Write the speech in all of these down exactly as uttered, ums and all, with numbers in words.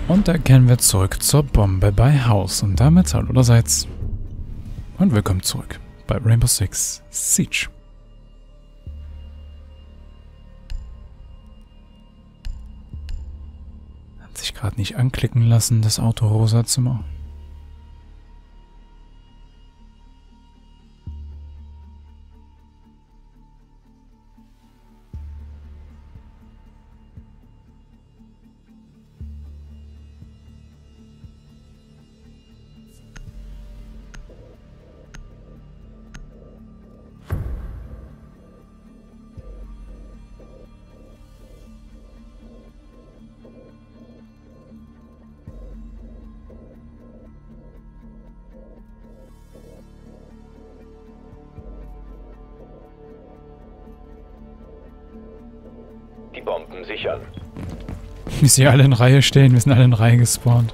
Und da kehren wir zurück zur Bombe bei Haus. Und damit hallo allerseits. Und willkommen zurück bei Rainbow Six Siege. Hat sich gerade nicht anklicken lassen, das Auto rosa zu machen. Die Bomben sichern. Wie sie alle in Reihe stehen, wir sind alle in Reihe gespawnt.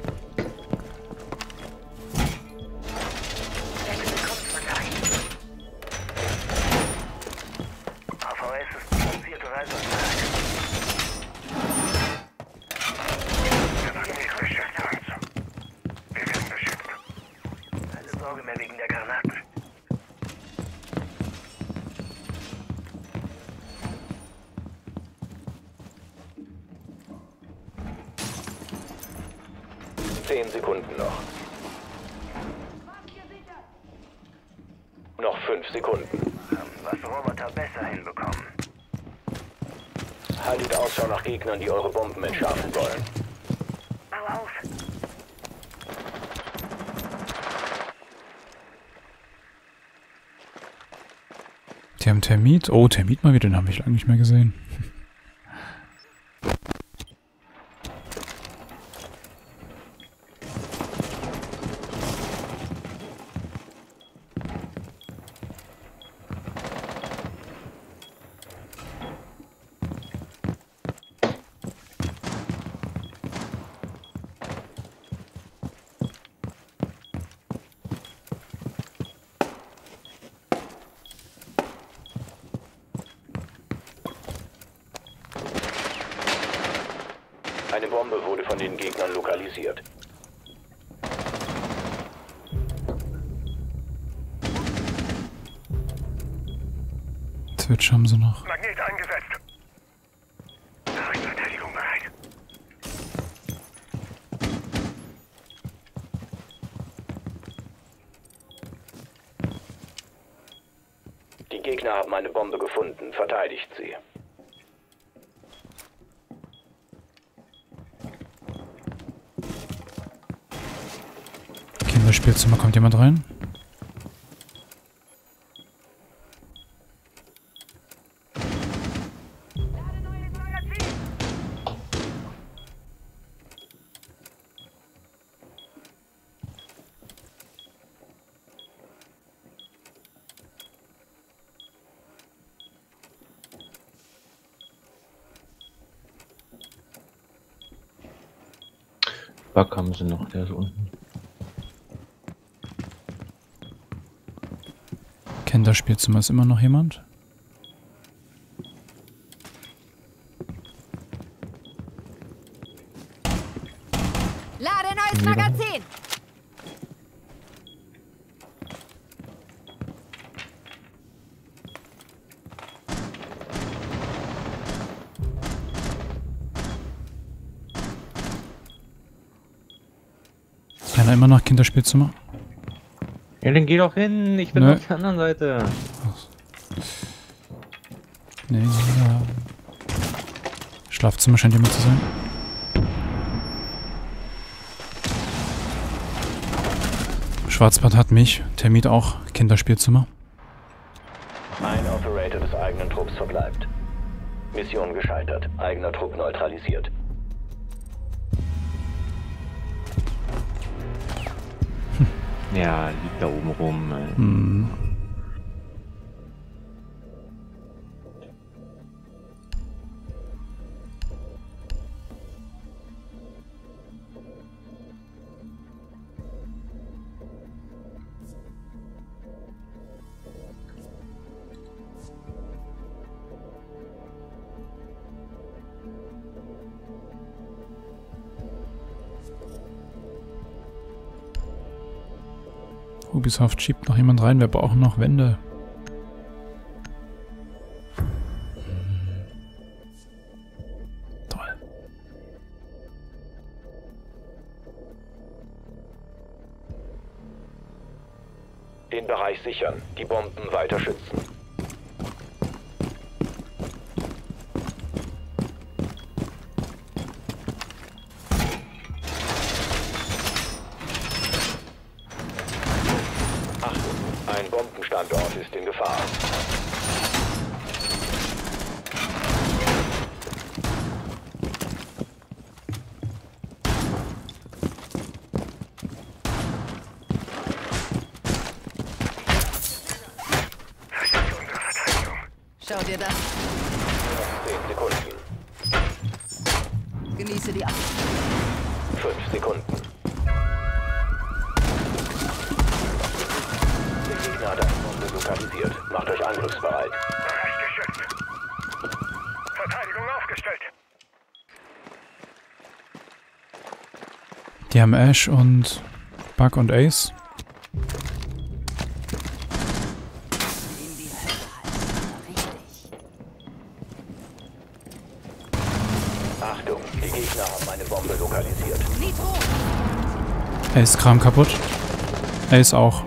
Keine Sorge mehr wegen der Granaten. Zehn Sekunden noch. Noch fünf Sekunden. Was Roboter besser hinbekommen. Haltet Ausschau nach Gegnern, die eure Bomben entschärfen wollen. Bau auf! Die haben Termit. Oh, Termit mal wieder, den habe ich lange nicht mehr gesehen. Eine Bombe wurde von den Gegnern lokalisiert. Twitch haben sie noch. Magnet eingesetzt. Verteidigung bereit. Die Gegner haben eine Bombe gefunden. Verteidigt sie. Kinderspielzimmer, kommt jemand rein? Bug haben sie noch, der ist unten. Kinderspielzimmer, ist immer noch jemand? Lade neues Magazin! Einer immer noch Kinderspielzimmer? Ja, dann geh doch hin, ich bin Nö. auf der anderen Seite. Nee, ja. Schlafzimmer scheint jemand zu sein. Schwarzbart hat mich. Termit auch. Kinderspielzimmer. Ein Operator des eigenen Trupps verbleibt. Mission gescheitert. Eigener Trupp neutralisiert. Ja, liegt da oben rum. Ey. Hm. Ubisoft schiebt noch jemand rein. Wir brauchen noch Wände. Hm. Toll. Den Bereich sichern. Die Bomben weiter schützen. Achtung, ein Bombenstandort ist in Gefahr. Schau dir das. zehn Sekunden. Genieße die Ab. fünf Sekunden. Der Gegner hat eine Bombe lokalisiert. Macht euch angriffsbereit. Bereich geschützt. Verteidigung aufgestellt. Die haben Ash und Bug und Ace. In die Hölle halt. Richtig. Achtung, die Gegner haben eine Bombe lokalisiert. Nitro. Ace Kram kaputt. Ace auch.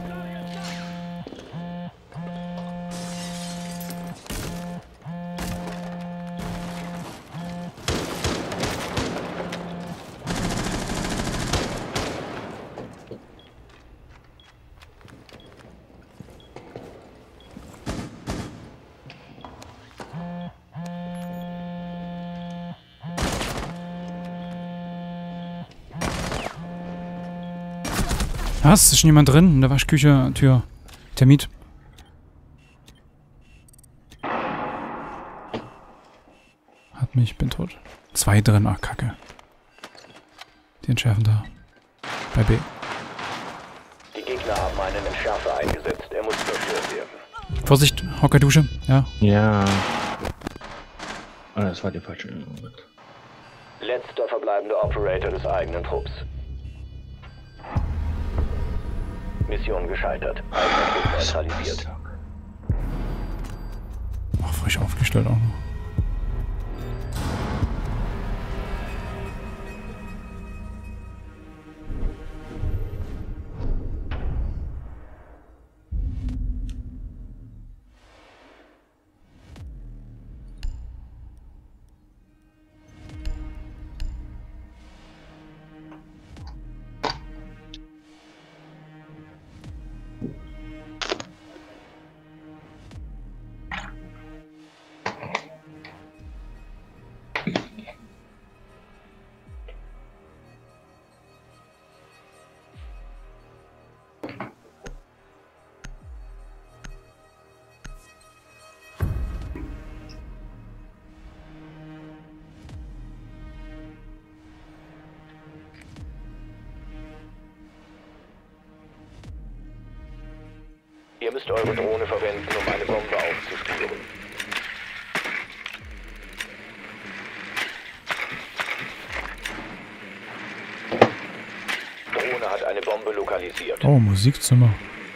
Was? Ist schon jemand drin? In der Waschküche, Tür. Termit. Hat mich, bin tot. Zwei drin, ach Kacke. Die entschärfen da. Bei B. Die Gegner haben einen Entschärfer eingesetzt. Er muss zerstört werden. Vorsicht, Hockerdusche. Ja. Ja. Ah, das war die falsche. Letzter verbleibender Operator des eigenen Trupps. Mission gescheitert. Eigener Trupp neutralisiert. Ach, frisch aufgestellt auch noch. Ihr müsst eure Drohne verwenden, um eine Bombe aufzuspüren. Drohne hat eine Bombe lokalisiert. Oh, Musikzimmer.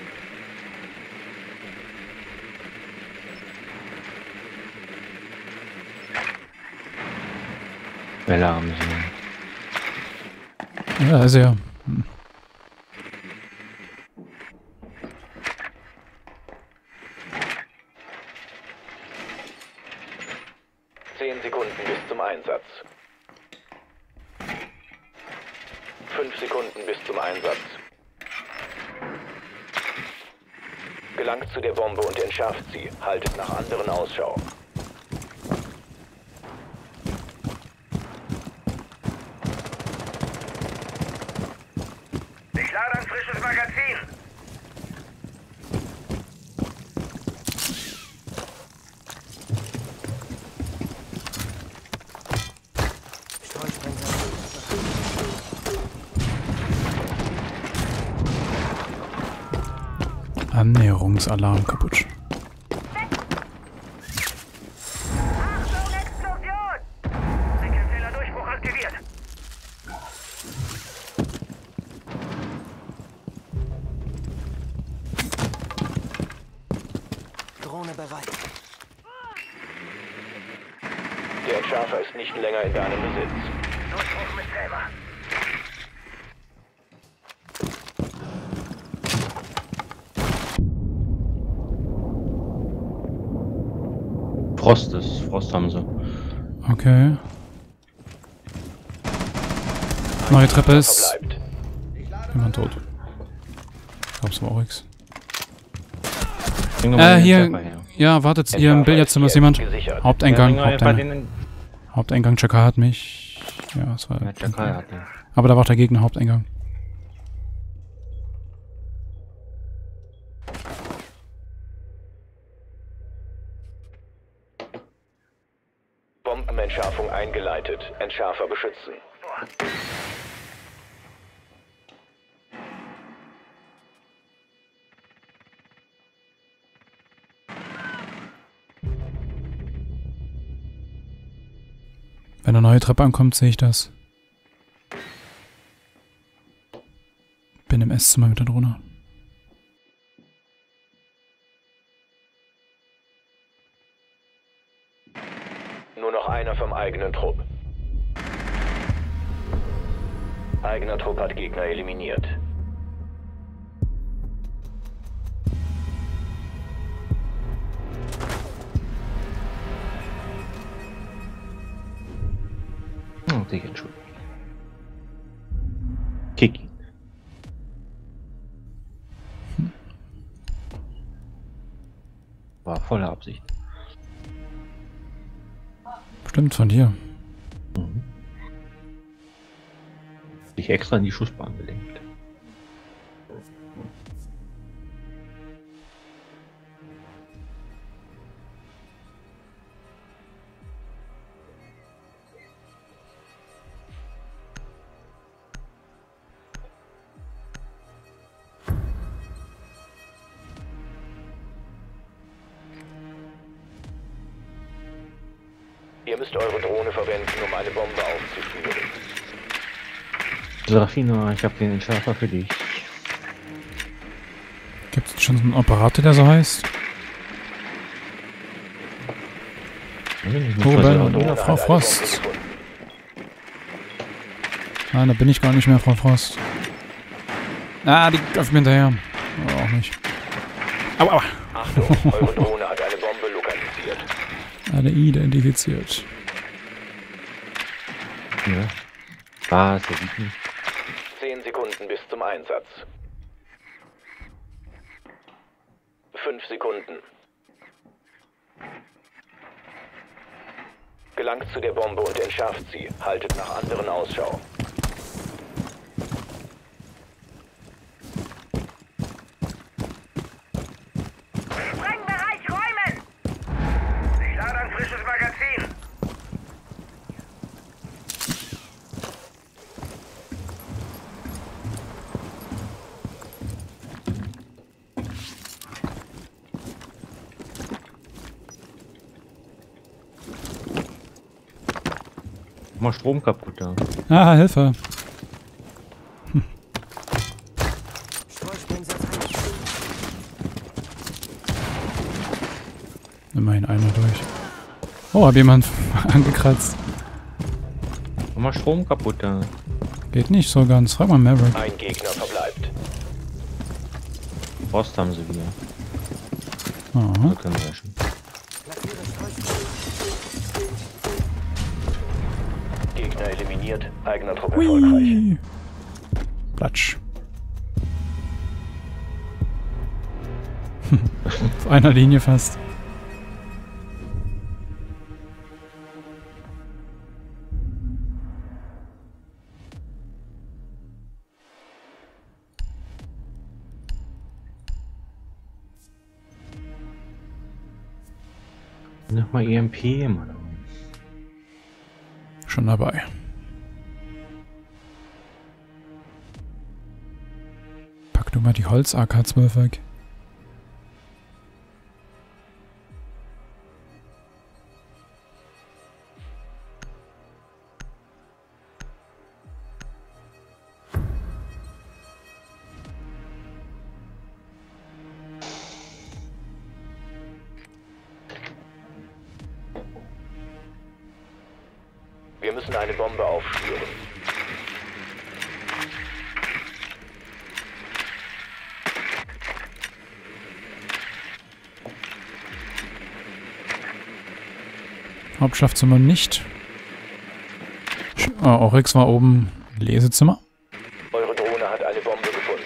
Bella haben sie. Ja, sehr. Hm. Zehn Sekunden bis zum Einsatz. Fünf Sekunden bis zum Einsatz. Gelangt zu der Bombe und entschärft sie. Haltet nach anderen Ausschau. Ich lade ein frisches Magazin. Annäherungsalarm kaputt. Achtung, Explosion! Sicherheitsfehler Durchbruch aktiviert. Drohne bereit. Der Entschärfer ist nicht länger in deinem Besitz. Durchbruch mit Selber. Frost ist. Frost haben sie. Okay. Neue Treppe ist... Verbleibt. Jemand tot. Ich glaub's war auch X. Bring doch mal Äh, den hier... Entschärfer her. Ja, wartet, hier im Entschärfer Billardzimmer ist ist jemand. gesichert. Haupteingang, Ja, bring doch einfach Haupteingang. den- Haupteingang, Chaka hat mich... Ja, das war... Ja, Chakal hat den. Aber da war auch der Gegner, Haupteingang. Bombenentschärfung eingeleitet. Entschärfer beschützen. Wenn eine neue Treppe ankommt, sehe ich das. Bin im Esszimmer mit der Drohne. Nur noch einer vom eigenen Trupp. Eigener Trupp hat Gegner eliminiert. Oh, dich entschuldigen. Kick ihn. War voller Absicht. Bestimmt von dir. Mhm. Dich extra in die Schussbahn gelenkt. Ihr müsst eure Drohne verwenden, um eine Bombe aufzuspüren. Serafina, ich habe den Entschärfer für dich. Gibt es schon so einen Operator, der so heißt? Oh, Oh, Oder Frau hat eine Frost. Bombe gefunden. Nein, da bin ich gar nicht mehr, Frau Frost. Ah, die läuft mir hinterher. Oh, auch nicht. Aua, aua. Achtung, eure Drohne hat eine Bombe lokalisiert. Alle identifiziert. ja. Was, der sieht mich. Zehn Sekunden bis zum Einsatz. Fünf Sekunden. Gelangt zu der Bombe und entschärft sie. Haltet nach anderen Ausschau. Sprengbereich räumen! Ich lade ein frisches Magazin. Mal Strom kaputt da. Ah, Hilfe. Streusprengsetz eingestellt. Immerhin einer durch. Oh, hab jemand angekratzt. Mal Strom kaputt da. Geht nicht so ganz. Frag mal Maverick. Ein Gegner verbleibt. Frost haben sie wieder. Aha. Da können wir ja schon. Platziere Streusprengsetz. Gegner eliminiert. Eigener Trupp erfolgreich. Hui. Platsch. Auf einer Linie fast. Nochmal E M P, Mann. Schon dabei. Pack du mal die Holz-A K zwölf weg. müssen eine Bombe aufspüren. Hauptschlafzimmer nicht. Sch oh, Oryx war oben. Lesezimmer. Eure Drohne hat eine Bombe gefunden.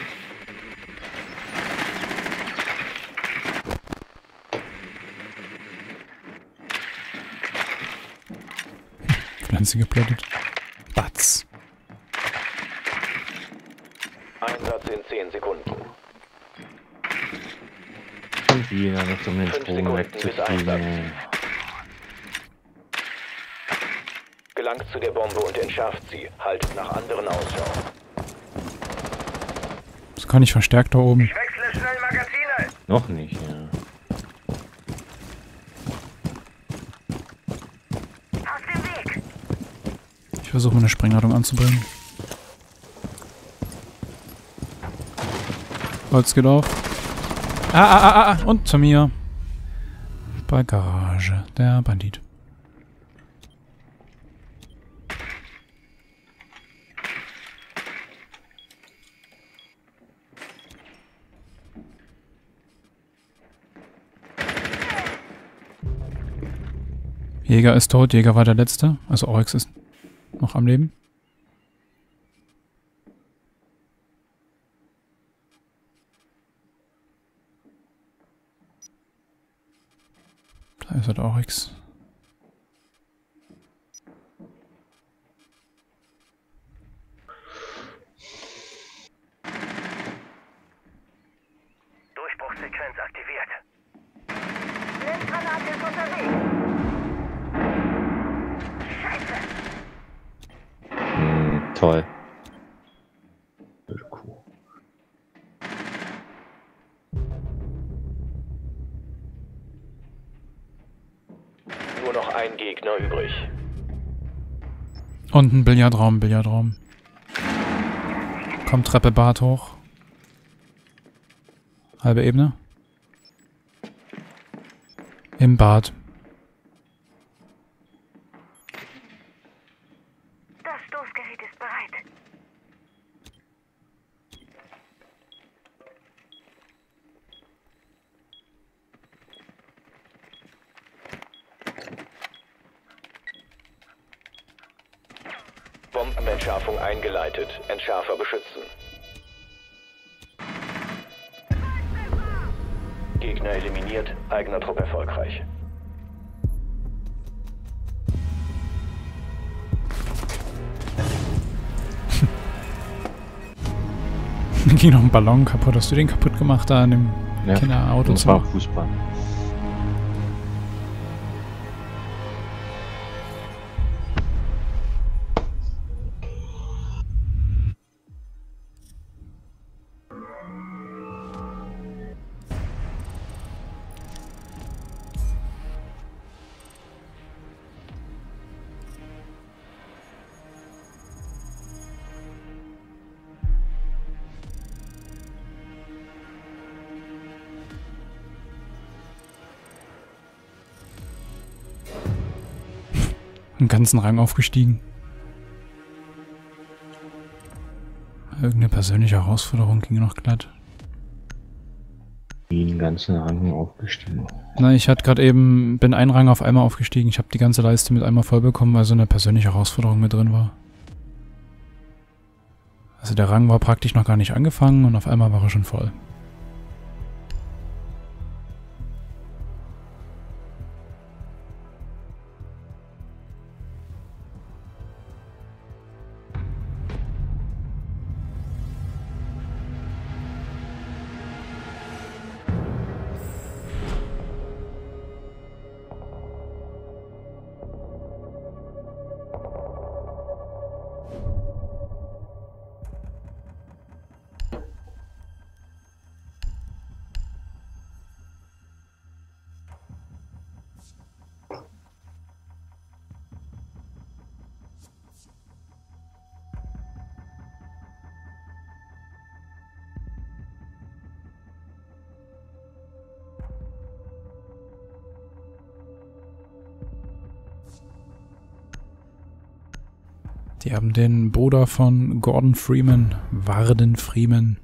Pflanze geplättet. Batz. Einsatz in zehn Sekunden. Und wieder noch um den Fünf Strom Sekunden bis wegzukriegen. Einsatz. Gelangt zu der Bombe und entschärft sie. Haltet nach anderen Ausschau. Das kann ich verstärkt da oben. Ich wechsle schnell Magazine. Noch nicht, ja. Aus dem Weg. Ich versuche meine Sprengladung anzubringen. Holz geht auf. Ah, ah, ah, ah, und zu mir. Bagage. Der Bandit. Jäger ist tot, Jäger war der Letzte. Also Oryx ist noch am Leben. Da ist halt Oryx. Durchbruchssequenz aktiviert. Blindgranate ist unterwegs. Hm, toll. Blöde Kuh. Nur noch ein Gegner übrig. Und ein Billardraum, Billardraum. Kommt Treppe Bad hoch. Halbe Ebene. Im Bad. Das Stoßgerät ist bereit. Bombenentschärfung eingeleitet. Entschärfer beschützen. Gegner eliminiert. Eigener Trupp erfolgreich. Mir ging noch ein Ballon kaputt. Hast du den kaputt gemacht da an dem Ja, Kinderauto? das war Fußball. Einen ganzen Rang aufgestiegen. Irgendeine persönliche Herausforderung ging noch glatt. Den ganzen Rang aufgestiegen. Na, ich hatte gerade eben, bin einen Rang auf einmal aufgestiegen. Ich habe die ganze Leiste mit einmal voll bekommen, weil so eine persönliche Herausforderung mit drin war. Also der Rang war praktisch noch gar nicht angefangen und auf einmal war er schon voll. Die haben den Bruder von Gordon Freeman, Warden Freeman.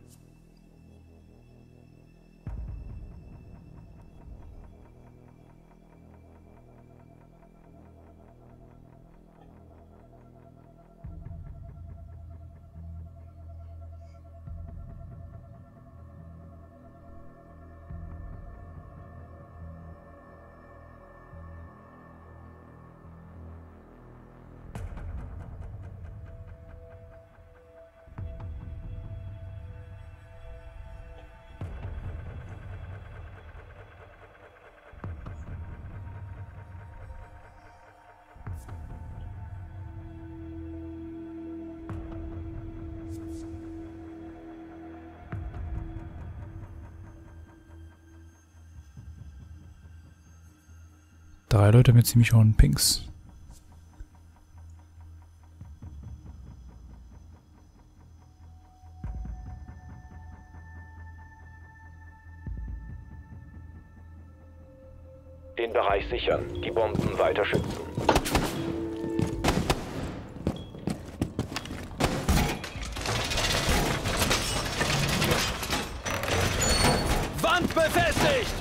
Drei Leute mit ziemlich hohen Pings. Den Bereich sichern, die Bomben weiter schützen. Wand befestigt!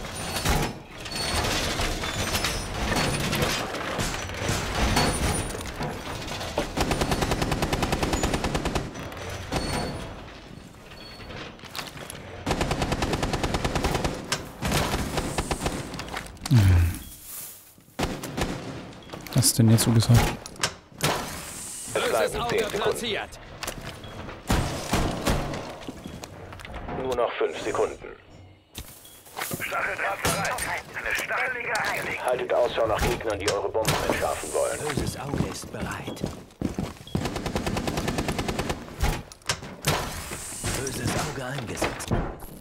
Was ist denn jetzt so gesagt? Es bleiben zehn Sekunden. Platziert. Nur noch fünf Sekunden. Stacheldraht bereit. Eine Stachelliga eingelegt. Haltet Ausschau nach Gegnern, die eure Bomben entschärfen wollen. Böses Auge ist bereit. Böses Auge eingesetzt.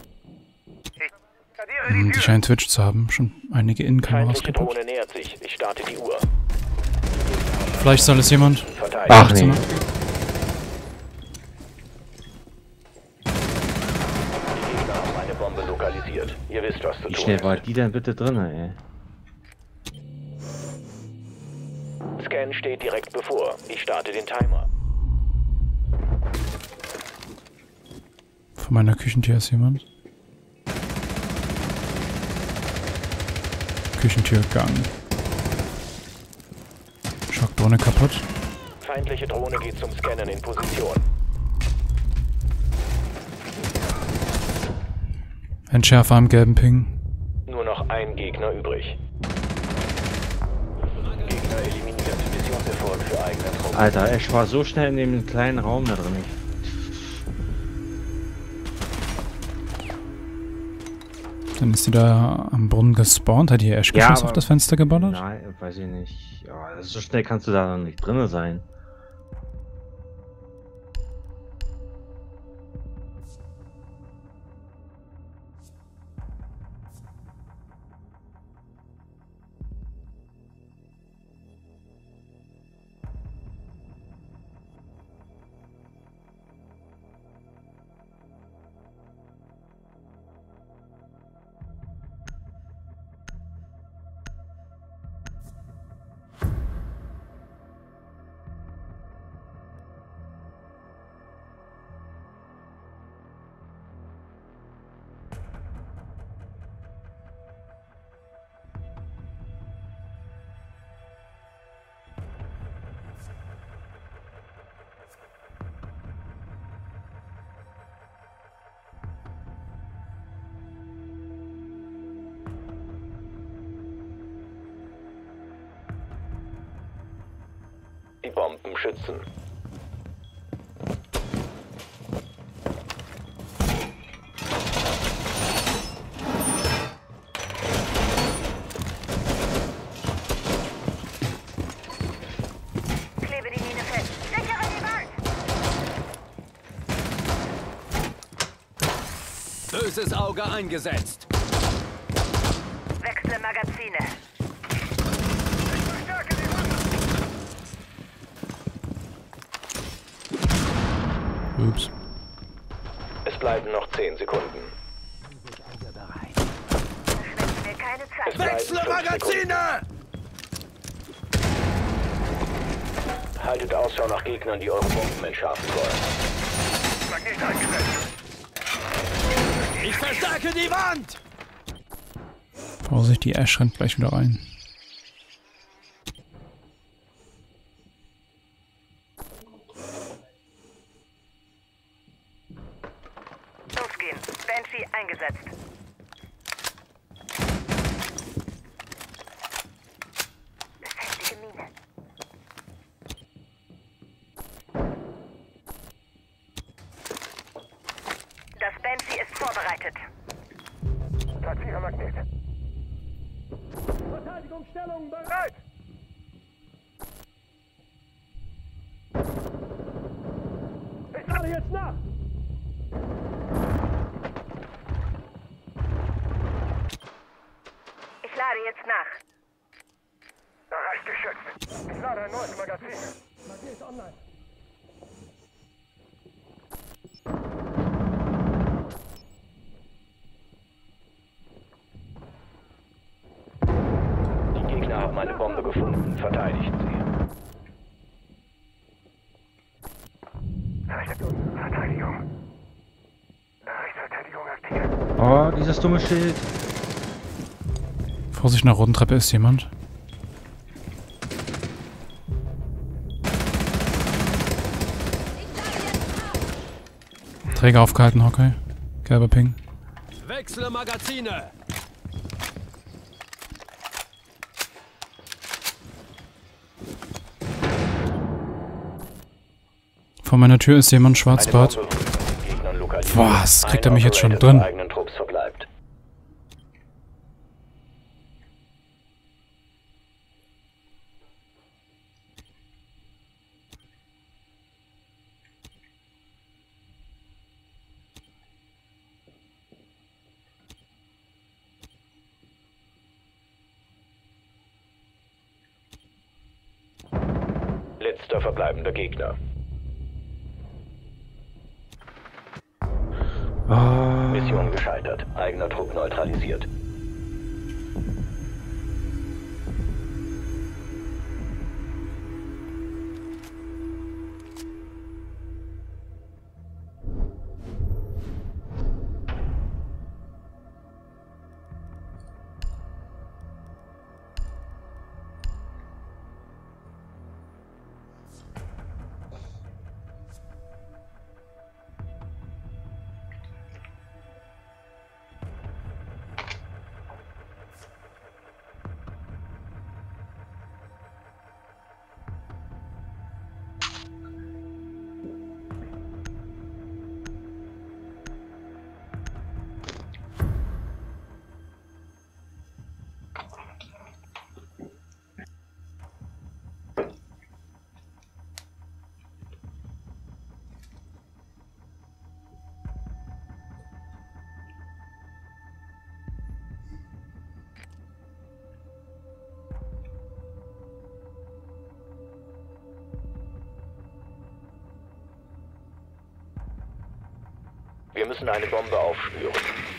Hm, die scheinen Twitch zu haben. Schon einige Innenkameras Feindliche kaputt. Drohne nähert sich. Ich starte die Uhr. Vielleicht soll es jemand. Verteidigt. Ach nee. Die Gegner haben eine Bombe lokalisiert. Ihr wisst, was zu Wie tun schnell ist. war die denn bitte drin, ey? Scan steht direkt bevor. Ich starte den Timer. Von meiner Küchentür ist jemand. Küchentür Gang. Schockdrohne kaputt. Feindliche Drohne geht zum Scannen in Position. Entschärfer am gelben Ping. Nur noch ein Gegner übrig. Gegner eliminiert. Missionserfolg für eigene Truppen. Alter, ich war so schnell in dem kleinen Raum da drin. Dann ist die da am Brunnen gespawnt. Hat die Ash-Geschoss aber- auf das Fenster geballert? Nein, weiß ich nicht. Ja, so schnell kannst du da noch nicht drin sein. Die Bomben schützen. Klebe die Mine fest. Sichere die Wand. Böses Auge eingesetzt. Wechsle Magazine. Ups. Es bleiben noch zehn Sekunden. Verschwenden wir keine Zeit. Es bleiben Wechsle fünf Sekunden. Magazine! Haltet Ausschau nach Gegnern, die eure Bomben entschärfen wollen. Magnet eingesetzt. Ich verstärke die Wand! Vorsicht, die Ash rennt gleich wieder rein. Losgehen. Banshee eingesetzt. Befestige Mine. Das Banshee ist vorbereitet. Platziere Magnet. Verteidigungsstellung bereit! Ich lade jetzt nach! Ich lade jetzt nach. Da reicht geschützt. Ich lade ein neues Magazin. Magnet online. Die Gegner haben eine Bombe gefunden. Verteidigt sie. Verteidigung. Rechtsverteidigung aktiv. Oh, dieses dumme Schild. Vorsicht, nach roten Treppe ist jemand. Träger aufgehalten, Hockey. Gelber Ping. Wechsle Magazine! Vor meiner Tür ist jemand, Schwarzbart. Eine Bombe wurde von den Gegnern lokalisiert. Was? Kriegt er Ein mich jetzt schon Operator drin? des eigenen Trupps verbleibt. Letzter verbleibender Gegner. Oh. Mission gescheitert. Eigener Trupp neutralisiert. Wir müssen eine Bombe aufspüren.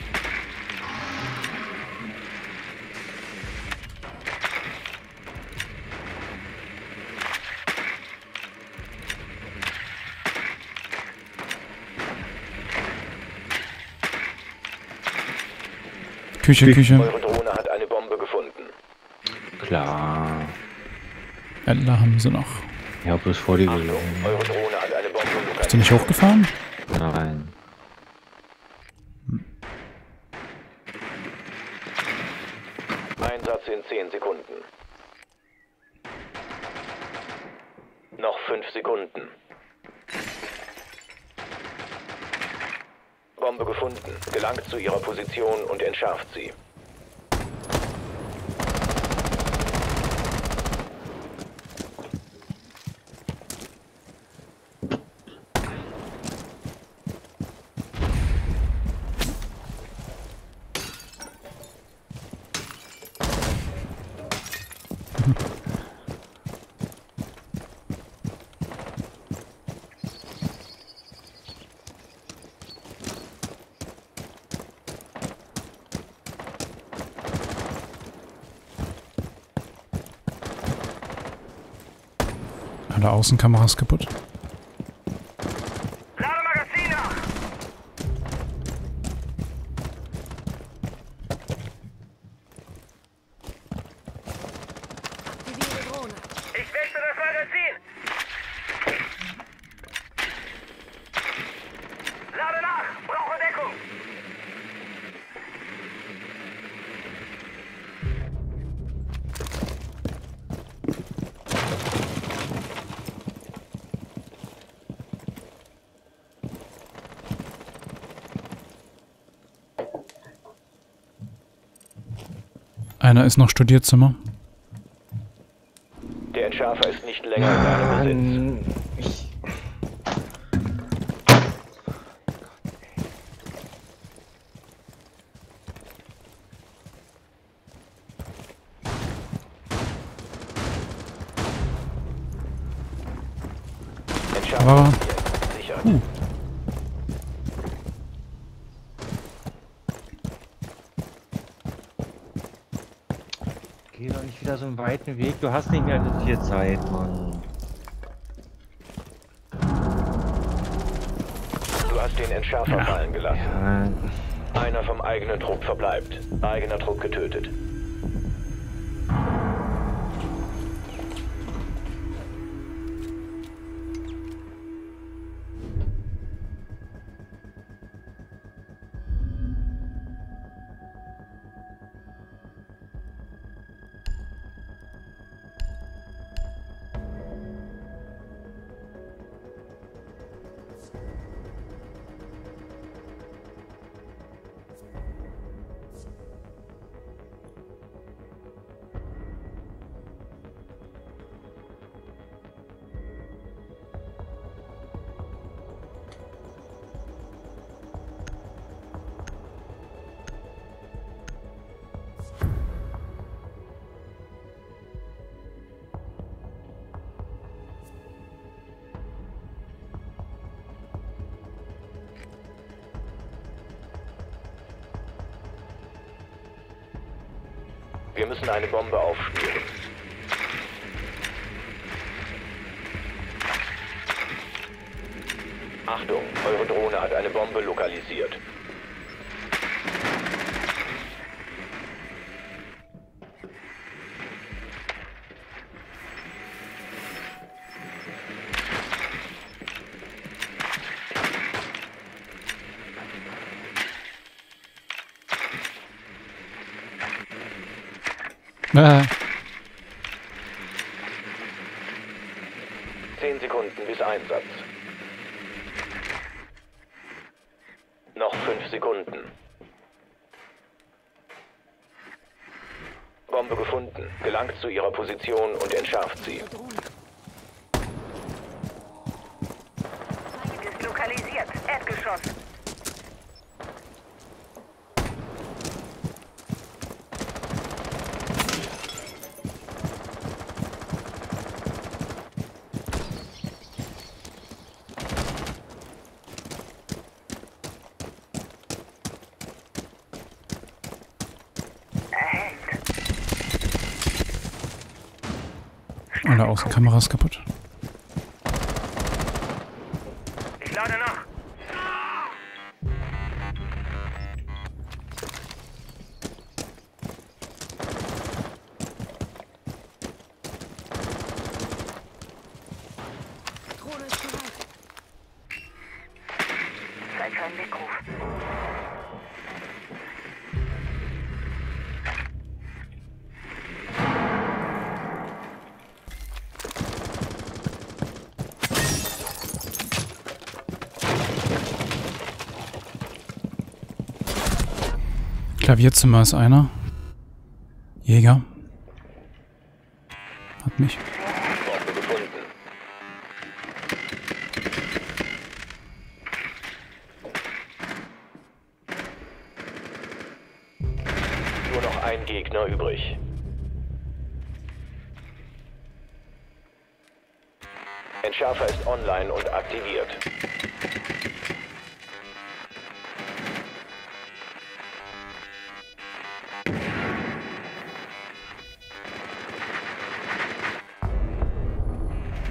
Küche, Küche. Eure Drohne hat eine Bombe gefunden. Klar. Ädler haben sie noch. Ich hab bloß vor dir Achtung, gelaufen. eure Drohne hat eine Bombe lokalisiert. Ist die nicht hochgefahren? Nein. Einsatz in zehn Sekunden. Noch fünf Sekunden. Bombe gefunden. Gelangt zu ihrer Position und entschärft sie. Alle Außenkameras kaputt. Lade Magazin nach! Aktiviere Drohne. Ich wechsle das Magazin! Lade nach! Brauche Deckung! Einer ist noch Studierzimmer. Der Entschärfer ist nicht länger in deinem Besitz. Ich Entschärfer Aber ist sicher. Huh. Geh doch nicht wieder so einen weiten Weg. Du hast nicht mehr so viel Zeit, Mann. Du hast den Entschärfer Ja. fallen gelassen. Ja, Einer vom eigenen Trupp verbleibt. Eigener Trupp getötet. Wir müssen eine Bombe aufspüren. Achtung, eure Drohne hat eine Bombe lokalisiert. Äh, Zehn Sekunden bis Einsatz. Noch fünf Sekunden. Bombe gefunden. Gelangt zu ihrer Position und entschärft sie. Ist lokalisiert. Erdgeschoss. alle Außenkameras kaputt. Ich lade nach. Drohne ist bereit. Zeit für einen Weckruf. Klavierzimmer ist einer. Jäger. Hat mich. Bombe gefunden. Nur noch ein Gegner übrig. Entschärfer ist online und aktiviert.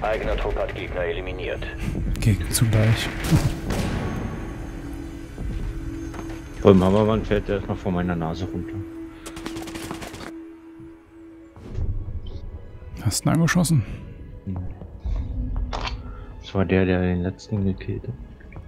Eigener Trupp hat Gegner eliminiert. Gegen zugleich. Voll Mama, fällt der erstmal vor meiner Nase runter. Hast du ihn angeschossen? Das war der, der den letzten gekillt hat.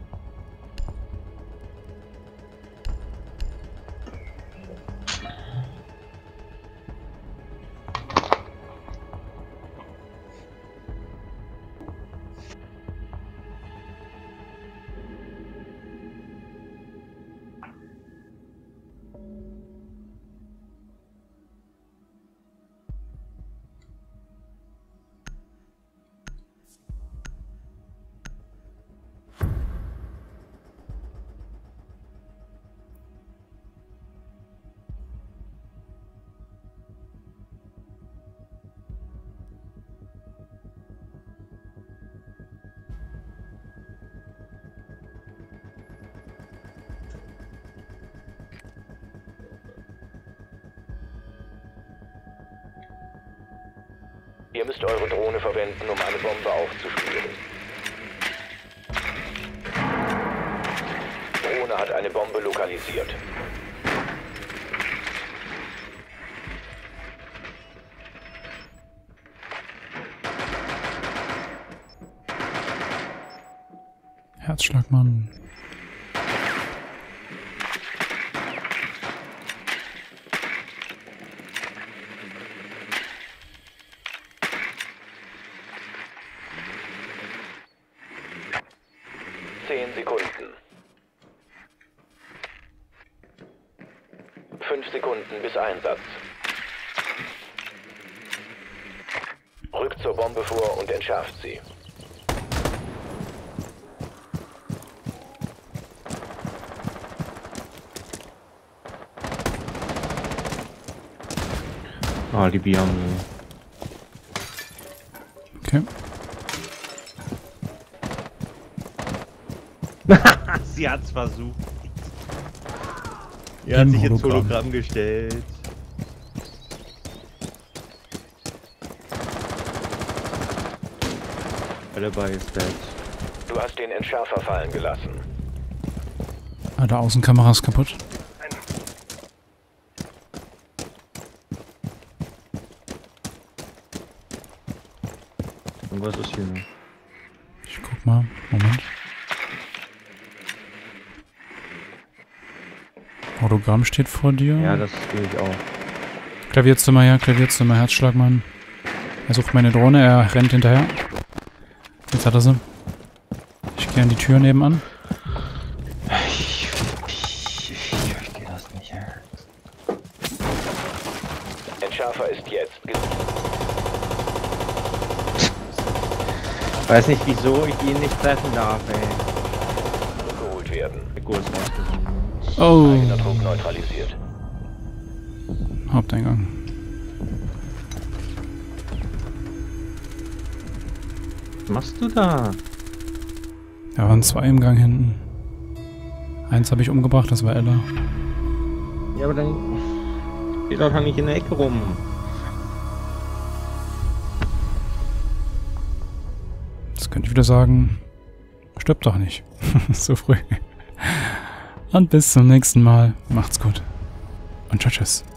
Ihr müsst eure Drohne verwenden, um eine Bombe aufzuspüren. Drohne hat eine Bombe lokalisiert. Herzschlag, Mann. Zehn Sekunden. Fünf Sekunden bis Einsatz. Rückt zur Bombe vor und entschärft sie. Ah, die Biam. Okay. Sie hat's versucht. Sie Im hat sich ins Hologramm. Hologramm gestellt. Alibi ist dead. Du hast den Entschärfer fallen gelassen. Alle Außenkameras kaputt. Und was ist hier noch? Ich guck mal. Moment. Hologramm steht vor dir. Ja, das sehe ich auch. Klavierzimmer, ja, Klavierzimmer, Herzschlag, Mann. Er sucht meine Drohne, er rennt hinterher. Jetzt hat er sie. Ich gehe an die Tür nebenan. Ich, ich, ich verstehe das nicht, ja. Entschärfer ist jetzt ge Weiß nicht wieso ich ihn nicht treffen darf, ey. geholt werden. Gut, Oh. Eigener Trupp neutralisiert. Haupteingang. Was machst du da? Da waren zwei im Gang hinten. Eins habe ich umgebracht, das war Ella. Ja, aber dann geh doch nicht in der Ecke rum. Jetzt könnte ich wieder sagen, stirb doch nicht. So früh. Und bis zum nächsten Mal. Macht's gut. Und tschüss.